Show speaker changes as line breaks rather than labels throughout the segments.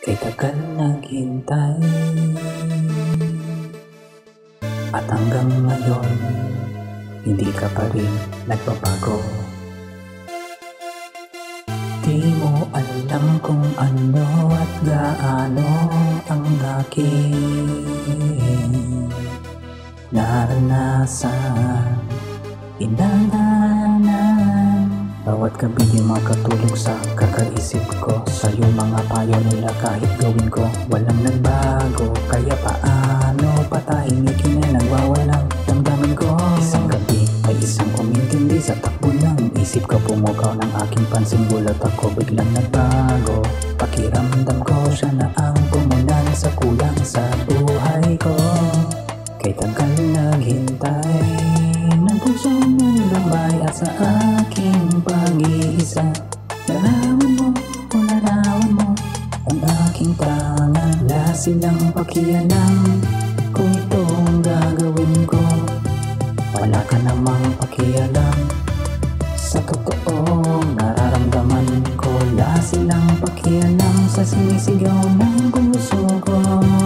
Kay tagal naghintay at hanggang ngayon hindi ka pa rin nagbabago. Di mo alam kung ano at gaano ang aking naranasan, inalanan. Bawat gabi di makatulog sa kakaisip ko sa iyong mga payo nila. Kahit gawin ko walang nagbago, kaya paano patahimikin na nagwawalang damdamin ko. Isang gabi ay isang umintindi sa takbo ng isip ko. Pumukaw ng aking pansin, gulat ako biglang nagbago. Pakiramdam ko siya na ang pumunan sa kulang sa buhay ko. Kay tagal naghintay ng pusong nalulambay at sa aking pag-iisa. Larawan mo ang aking tangan. Wala silang pakialam kung itong gagawin ko. Wala ka namang pakialam sa totoong nararamdaman ko. Wala silang pakialam sa sinisigaw ng puso ko.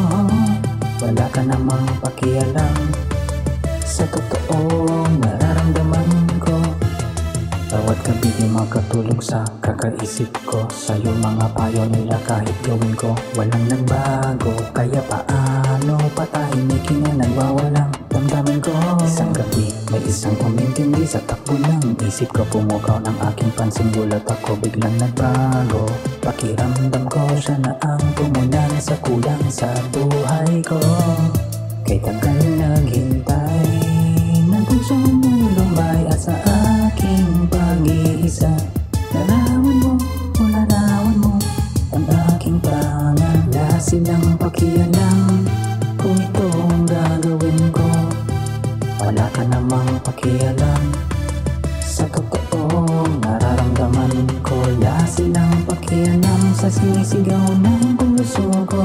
Wala ka namang pakialam sa totoong nararamdaman ko. Bawat gabi di makatulog sa kakaisip ko sa iyong mga payo nila. Kahit gawin ko walang nagbago, kaya paano patahimikin na nagwawalang damdamin ko. Isang gabi may isang umintindi sa takbo ng isip ko. Pumukaw ng aking pansin, gulat ako biglang nagbago. Pakiramdam ko siya na ang pumunan sa kulang sa buhay ko. Kay tagal naghintay ng pusong nalulumbay at sa aking pag-iisa. Larawan mo ang aking tangan. Wala silang pakialam kung itong gagawin ko. Wala ka namang pakialam sa totoong nararamdaman ko. Wala silang pakialam sa sinisigaw ng puso ko.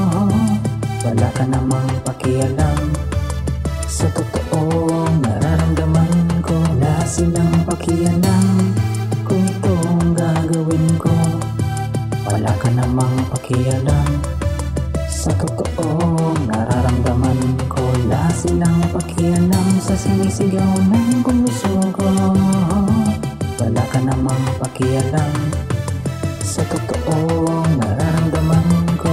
Wala ka namang pakialam sa totoong nararamdaman ko. Wala silang pakialam kung itong gagawin ko. Wala ka namang pakialam sa totoong nararamdaman ko. Wala silang pakialam sa sinisigaw ng puso ko. Wala ka namang pakialam sa totoong nararamdaman ko.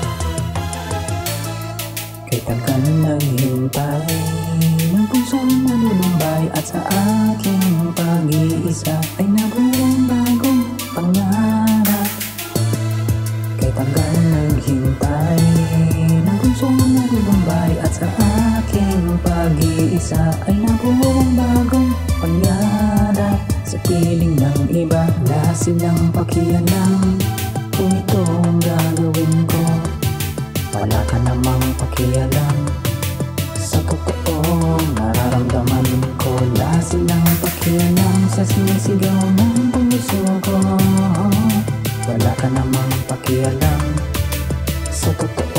Kay tagal naghintay ng pusong nalulumbay at sa aking pag-iisa ay nabuong bagong pangarap. Kay tagal naghintay ng pusong nalulumbay at sa aking pag-iisa ay nabuong bagong pangarap. Sa piling ng iba, wala silang pakialam kung itong gagawin ko. Wala ka namang pakialam sa totoong nararamdaman ko. Wala silang pakialam sa sinisigaw ng puso ko. Wala ka namang pakialam sa totoong